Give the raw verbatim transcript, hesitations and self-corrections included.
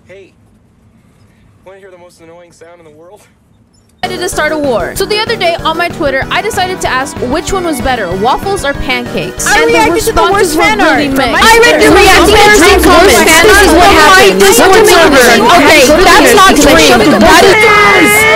Hey, want to hear the most annoying sound in the world? Decided to start a war. So the other day on my Twitter, I decided to ask which one was better, waffles or pancakes. I and reacted the to the worst fan art. really mixed. I read the reacting comments. This is what happened. This is what's over. Okay, that's not true. That is.